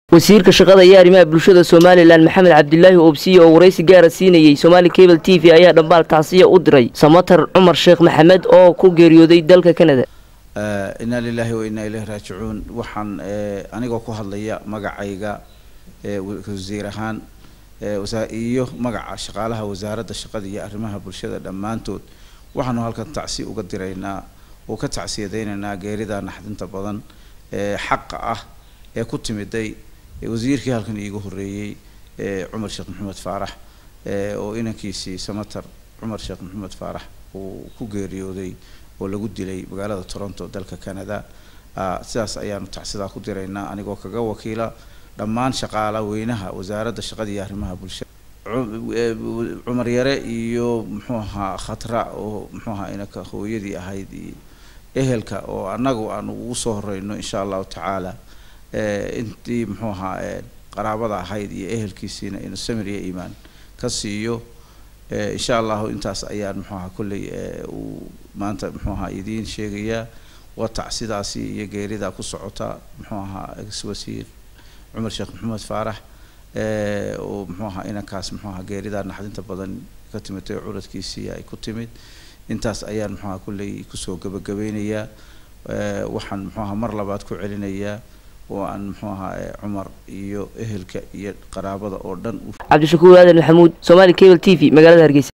wasiirka shaqada iyo arrimaha bulshada Soomaaliland Maxamed Cabdullaahi Oobsiye oo wareysi gaar ah siinayay Somali Cable TV ayaa dhambaal taasiya u diray Samatar Cumar Sheekh Maxamed oo ku geeriyooday dalka Canada. inna lillahi wa inna ilayhi raaji'uun waxaan anigoo ku hadlaya magacayga wasiir ahaan iyo magaca shaqaalaha wasaaradda shaqada iyo arrimaha bulshada dhamaantood waxaanu halkan tacsi uga diraynaa oo ka tacsiyadeynaa geerida naxdinta badan xaq ah ee ku timiday wasiirkii halkan iigu horeeyay Cumar Sheekh Maxamed Faarax oo inankiisii Samatar Cumar Sheekh Maxamed Faarax oo ku geeriyooday oo lagu dilay magaalada Toronto dalka Canada sidaas ayaanu tacsida ku diraynaa anigoo kaga wakiila dhammaan shaqaalaha weynaha wasaaradda shaqada iyo arrimaha bulshada Cumar Yare iyo muxuu ahaa Khatra oo muxuu ahaa inaka hooyadii ahayd ehelka oo anagu aan ugu soo horeyno insha Allah taala intii muxuu ahaa qaraabada ahayd iyo ehelkiisina in samiriya iimaan ka siiyo insha Allah intaas ayaan muxuu ahaa kulli maanta muxuu ahaa idin sheegaya waa tacsidaasi iyo geerida ku socota muxuu ahaa wasiir Cumar Sheekh Maxamed Faarax oo muxuu ahaa inankaas muxuu ahaa geerida naxdinta badan ka timitay curadkiisii ay ku timid intaas ayaan muxuu ahaa kulli ku soo gabagabeynaya waxaan muxuu ahaa mar labaad ku celinaya وأن محوها عمر إيو إهلك إيو قرابة أردن عبد الشكور هذا محمود Somali Cable TV مقالة هرقيس.